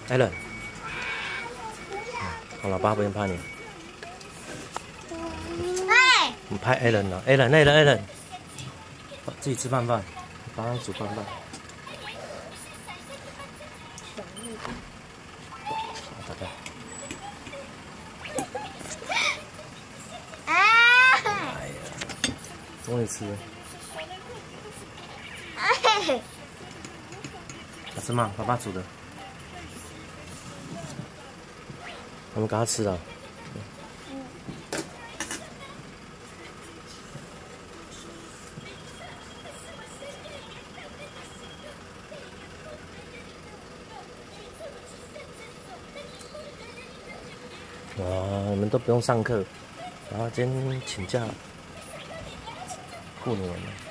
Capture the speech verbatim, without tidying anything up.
Alan，好了，爸不用怕你。 哎， 我们拍 Alan 了 ，Alan，Alan，Alan， 自己吃饭饭，帮他煮饭饭。好的。哎呀，终于吃了。 哎， 好吃吗？爸爸煮的。我们赶快吃了。哇，你们都不用上课，然后今天请假，顾你们了。